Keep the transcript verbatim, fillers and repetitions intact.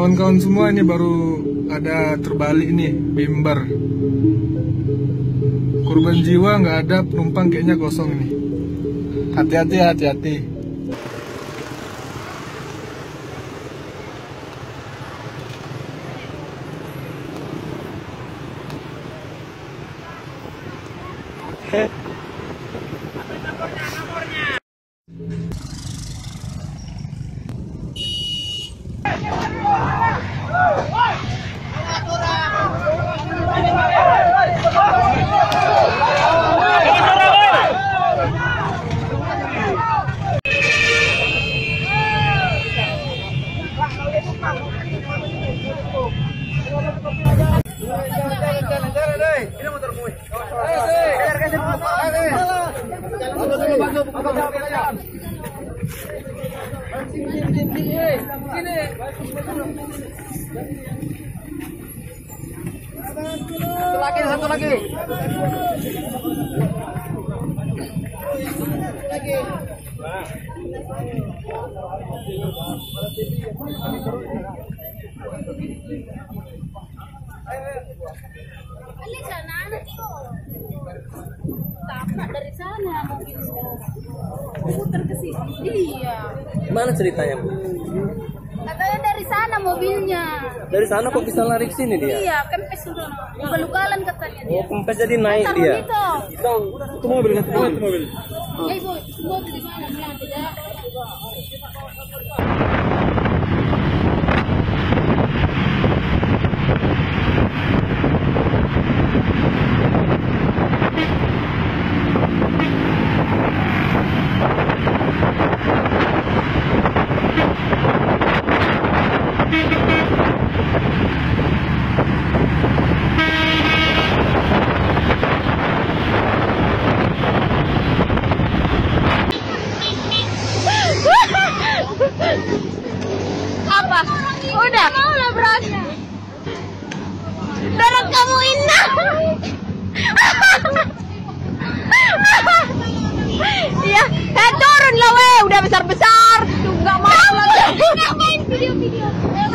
kawan-kawan semua, ini baru ada terbalik nih, Bimber. Korban jiwa nggak ada, penumpang kayaknya kosong ini. Hati-hati, hati-hati. Satu lagi, satu lagi. Lagi. Ali sana anak itu. Tapak dari sana mobil putar ke sini. Iya. Gimana ceritanya, Bu? Katanya dari sana mobilnya. Dari sana kok bisa lari ke sini dia? Iya, kempes sudah. Ugal-ugalan katanya dia. Oh, kempes jadi naik Taruh dia. itu. Itu, itu mobil, itu mobil. Ya ibu, ibu di mana? Bilang tidak. Apa? Udah. Mau lah berasnya. Dorong kamu indah. Iya, eh turun lah weh, udah besar-besar. Tuh nggak mau lagi. Ngapain video-video?